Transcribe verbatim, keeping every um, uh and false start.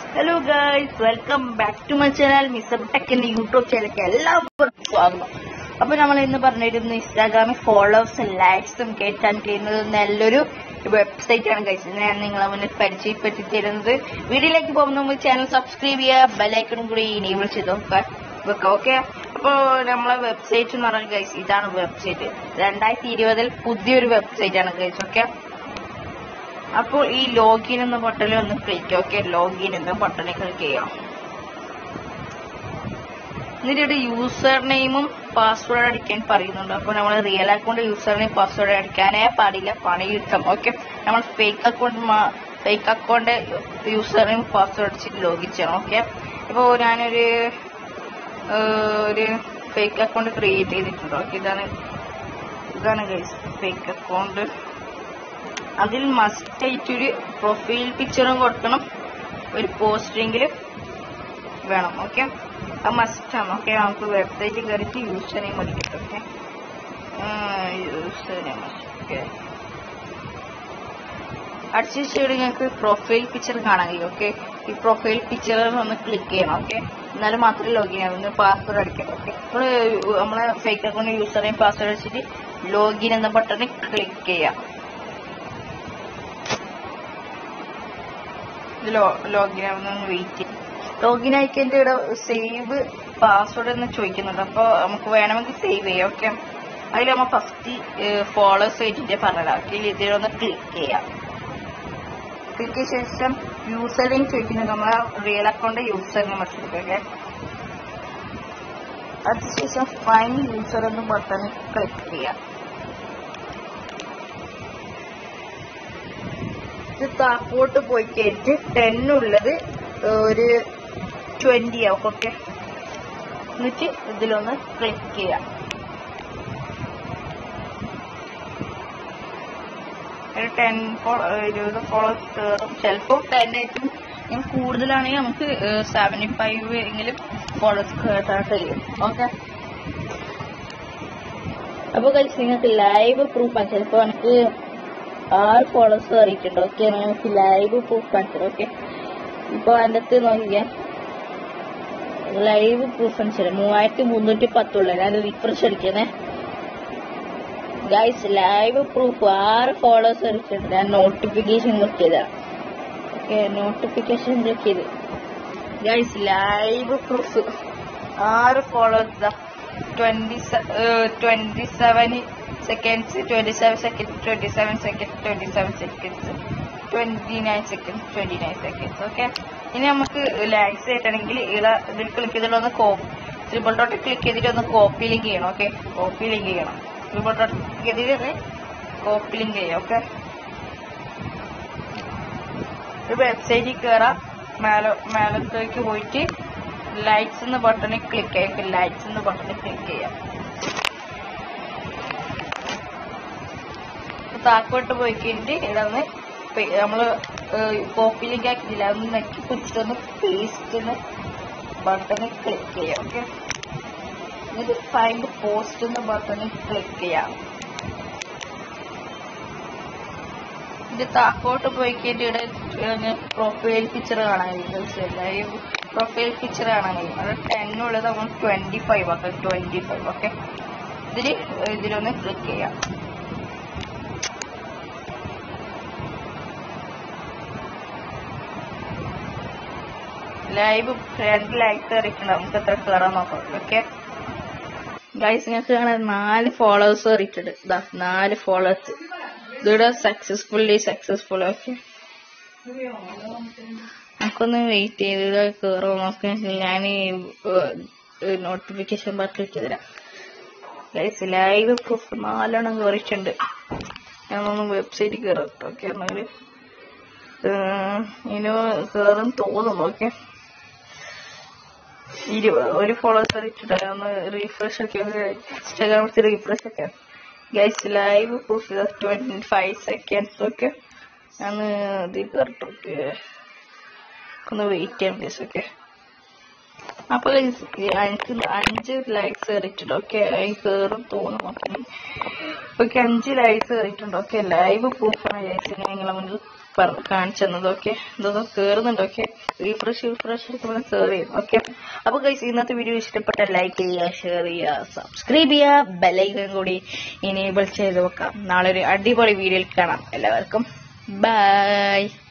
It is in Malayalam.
Hello guys, welcome back to my channel, Mister Tech in the YouTube channel. എല്ലാവർക്കും സ്വാഗതം. അപ്പോൾ നമ്മൾ ഇന്ന് പറഞ്ഞിരുന്നു ഇൻസ്റ്റാഗ്രാമിൽ ഫോളോവേഴ്സും ലൈക്സും കേട്ടാൻ ചെയ്യുന്നത് നല്ലൊരു വെബ്സൈറ്റ് ആണ് guys. ഞാൻ നിങ്ങളെ മുന്നിൽ പരിചയപ്പെടുത്തി തരുന്നത്. വീഡിയോയിലേക്ക് പോകുന്ന മുമ്പ് ചാനൽ സബ്സ്ക്രൈബ് ചെയ്യുക, ബെൽ ഐക്കണും കൂടി എനേബിൾ ചെയ്ത് വെക്കുക. ഓക്കെ, അപ്പോൾ നമ്മളെ വെബ്സൈറ്റ് എന്ന് പറഞ്ഞാൽ guys ഇതാണ് വെബ്സൈറ്റ്. രണ്ടായിരത്തി ഇരുപതിൽ പുതിയൊരു വെബ്സൈറ്റ് ആണ് guys. ഓക്കെ, അപ്പോൾ ഈ ലോഗിൻ എന്ന ബട്ടണിൽ ഒന്ന് ക്ലിക്ക് ഓക്കെ ലോഗിൻ എന്ന ബട്ടണിൽ ക്ലിക്ക് ചെയ്യാം. എന്നിട്ട് യൂസർ നെയിമും പാസ്വേഡ് അടിക്കാൻ പറയുന്നുണ്ട്. അപ്പോൾ നമ്മൾ real account user name password അടിക്കാനേ പാടില്ല, പണി കിട്ടും. ഓക്കെ, നമ്മൾ fake account fake account user name password അടിച്ചിട്ട് ലോഗിൻ ചെയ്യണം. ഓക്കെ, ഇപ്പോൾ ഞാനൊരു ഒരു ഫേക്ക് അക്കൗണ്ട് ക്രിയേറ്റ് ചെയ്തിട്ടുണ്ട്. ഓക്കെ, ഇതാണ് ഇതാണ് ഗൈസ് ഫേക്ക് അക്കൗണ്ട്. അതിൽ മസ്റ്റ് ആയിട്ടൊരു പ്രൊഫൈൽ പിക്ചറും കൊടുക്കണം, ഒരു പോസ്റ്റെങ്കിലും വേണം. ഓക്കെ, അത് മസ്റ്റാണ്. ഓക്കെ, നമുക്ക് വെബ്സൈറ്റ് കയറിയിട്ട് യൂസർ നെയിം അടിക്കട്ടെ. ഓക്കെ, യൂസർ നെയിം ഓക്കെ അടിച്ച ശേഷം ഞങ്ങൾക്ക് പ്രൊഫൈൽ പിക്ചർ കാണാൻ കഴിയും. ഓക്കെ, ഈ പ്രൊഫൈൽ പിക്ചറിൽ ഒന്ന് ക്ലിക്ക് ചെയ്യണം. ഓക്കെ, എന്നാലും മാത്രമേ ലോഗിൻ ആവും. പാസ്വേഡ് അടിക്കണം. ഓക്കെ, ഇപ്പോൾ നമ്മളെ fake account user name password അടിച്ചിട്ട് ലോഗിൻ എന്ന ബട്ടണിൽ ക്ലിക്ക് ചെയ്യാം. ലോഗിൻ ആവുന്ന വെയിറ്റ് ചെയ്യും. ലോഗിൻ ആയിക്കഴിഞ്ഞിട്ട് ഇവിടെ സേവ് പാസ്വേഡ് എന്ന് ചോദിക്കുന്നുണ്ട്. അപ്പോൾ നമുക്ക് വേണമെങ്കിൽ സേവ് ചെയ്യാം. ഓക്കെ, അതിൽ നമ്മൾ ഫസ്റ്റ് ഫോളോവേഴ്സ് ആയിട്ടിന്റെ പറഞ്ഞിടാം. ഓക്കെ, ഇതിലൊന്ന് ക്ലിക്ക് ചെയ്യാം. ക്ലിക്ക് ചെയ്ത ശേഷം യൂസർ നെയിം ചോദിക്കുന്നുണ്ട്. നമ്മളെ റിയൽ അക്കൗണ്ട് യൂസർ നെയിം എടുത്തിട്ട് ഓക്കെ, അതിനുശേഷം ഫൈൻ യൂസർ എന്ന ബട്ടണിൽ ക്ലിക്ക് ചെയ്യാം. താപ്പോട്ട് പോയി കഴിഞ്ഞിട്ട് ടെന്നുള്ളത് ഒരു ട്വന്റി ആവും. ഓക്കെ, എന്നിട്ട് ഇതിലൊന്ന് ക്ലിക്ക് ചെയ്യാം. ഒരു ടെൻ ഇരുപത് ഫോളോവേഴ്സ് കയറും. ചിലപ്പോൾ ടെൻ ആയിട്ടും ഞാൻ കൂടുതലാണെങ്കിൽ നമുക്ക് സെവന്റി ഫൈവ് എങ്കിലും ഫോളോവേഴ്സ് കയറാൻ കഴിയും. ഓക്കെ, അപ്പോൾ കഴിച്ച് നിങ്ങൾക്ക് ലൈവ് പ്രൂഫാണ്. ചിലപ്പോൾ എനിക്ക് ആറ് ഫോളോവേഴ്സ് കയറിയിട്ടുണ്ട്. ഓക്കെ, നമുക്ക് ലൈവ് പ്രൂഫ് കാണിച്ചത്. ഓക്കെ, ഇപ്പോൾ അതിൻ്റെ അകത്ത് നോക്കിയാൽ ലൈവ് പ്രൂഫ് കാണിച്ചത് മൂവായിരത്തി മുന്നൂറ്റി പത്തുള്ള ഞാൻ റിഫ്രഷ് അടിക്കുന്നേ ഗൈസ്. ലൈവ് പ്രൂഫ് ആറ് ഫോളോവേഴ്സ് കയറിയിട്ടുണ്ട്. ഞാൻ നോട്ടിഫിക്കേഷൻ ക്ലിക്ക് ചെയ്തതാണ്. ഓക്കെ, നോട്ടിഫിക്കേഷൻ ക്ലിക്ക് ചെയ്ത് ഗൈസ് ലൈവ് പ്രൂഫ് ആറ് followers twenty twenty seven seconds twenty seven second twenty seven second twenty seven seconds twenty nine second twenty nine seconds okay, ഇനി നമുക്ക് ലൈക്സ് ആയിട്ടാണെങ്കിൽ ഇവിടെ ഇതിൽ ക്ലിക്ക് ചെയ്തിട്ടൊന്ന് കോപ്പി ട്രിപ്പിൾ ഡോട്ട് ക്ലിക്ക് ചെയ്തിട്ട് ഒന്ന് കോപ്പി ലിങ്ക് ചെയ്യണം. ഓക്കെ, കോപ്പി ലിങ്ക് ചെയ്യണം. ട്രിപ്പിൾ ഡോട്ട് ക്ലിക്ക് ചെയ്തിട്ട് കോപ്പി ലിങ്ക് ചെയ്യാം. ഓക്കെ, ഒരു വെബ്സൈറ്റിൽ കയറാം. മേലെ മേലത്തേക്ക് പോയിട്ട് ലൈക്സ് എന്ന ബട്ടണിൽ ക്ലിക്ക് ചെയ്യാം. ലൈക്സ് എന്ന ബട്ടണിൽ ക്ലിക്ക് ചെയ്യാം. താക്കോട്ട് പോയി കഴിഞ്ഞിട്ട് ഇവിടെ ഒന്ന് നമ്മള് കോപ്പി ലിങ്ക് ആക്കിയില്ല, അതൊന്ന് നെക്കി പിടിച്ചിട്ടൊന്ന് പേസ്റ്റ് ബട്ടണിൽ ക്ലിക്ക് ചെയ്യാം. ഓക്കെ, എന്നിട്ട് ഫൈൻഡ് പോസ്റ്റ് എന്ന ബട്ടണിൽ ക്ലിക്ക് ചെയ്യാം. ഇത് താക്കോട്ട് പോയി കഴിഞ്ഞിട്ട് ഇവിടെ പ്രൊഫൈൽ പിക്ചർ കാണാൻ കഴിയും. ലൈവ് പ്രൊഫൈൽ പിക്ചർ കാണാൻ കഴിയും. അത് ടെന്നുള്ളത് നമ്മൾ ട്വന്റി ഫൈവ് ആക്കാം. ട്വന്റി ഫൈവ് ഓക്കെ, ഇതില് ഇതിലൊന്ന് ക്ലിക്ക് ചെയ്യാം. ലൈവ് രണ്ട് ലൈക്ക് കയറിയിട്ടുണ്ട്. നമുക്ക് എത്ര കയറാൻ നോക്കാം. ഓക്കെ ഗൈസ്, നിങ്ങൾക്ക് കാണാൻ നാല് ഫോളോവേഴ്സ് കയറിയിട്ടുണ്ട്. ഇതാ നാല് ഫോളോവേഴ്സ്. ഇതിവിടെ സക്സസ്ഫുള്ളി സക്സസ്ഫുൾ. ഓക്കെ, നമുക്കൊന്ന് വെയിറ്റ് ചെയ്ത് കയറുമോ നോക്കാം. ഞാൻ നോട്ടിഫിക്കേഷൻ ബാർ ക്ലിക്ക് ചെയ്തരാം. ഗൈസ് ലൈവ് പ്രൂഫ് നാലെണ്ണം കയറിയിട്ടുണ്ട്. ഞാനൊന്ന് വെബ്സൈറ്റിൽ കയറാം. ഓക്കെ, എന്നാല് ഇനി കയറും തോന്നുന്നു. ഓക്കെ, ഇരുപത് ഒരു ഫോളോവേഴ്സ് കയറിയിട്ടുണ്ട്. ഒന്ന് റീഫ്രഷ് ഒക്കെ ഇൻസ്റ്റാഗ്രാമിൽ റീഫ്രഷ് ഒക്കെ guys live proof twenty five seconds. Okay, ഞാൻ ഇതിൽ കയറട്ടെ. ഓക്കെ, ഒന്ന് വെയിറ്റ് ചെയ്യാം ഗൈസ്. ഓക്കെ, അപ്പൊ എനിക്ക് അഞ്ച് ലൈക്സ് കയറിയിട്ടുണ്ട്. ഓക്കെ, കയറും തോന്നുന്നു. ഓക്കെ, അഞ്ച് ലൈക്സ് കയറിയിട്ടുണ്ട്. ഓക്കെ, ലൈവ് പ്രൂഫാണ് ലൈക്സ് നിങ്ങളെ മുന്നിൽ കാണിച്ചു തന്നത്. ഓക്കെ, ഇതൊക്കെ കയറുന്നുണ്ട്. ഓക്കെ, റീഫ്രഷ് റീഫ്രഷ് എടുക്കുമ്പോൾ കയറി ചെയ്യും. ഓക്കെ, അപ്പൊ ഗൈസ് ഇന്നത്തെ വീഡിയോ ഇഷ്ടപ്പെട്ട ലൈക്ക് ചെയ്യുക, ഷെയർ ചെയ്യുക, സബ്സ്ക്രൈബ് ചെയ്യുക, ബെല്ലൈക്കൺ കൂടി ഇനേബിൾ ചെയ്ത് വെക്കാം. നാളെ ഒരു അടിപൊളി വീഡിയോയിൽ കാണാം. എല്ലാവർക്കും ബൈ.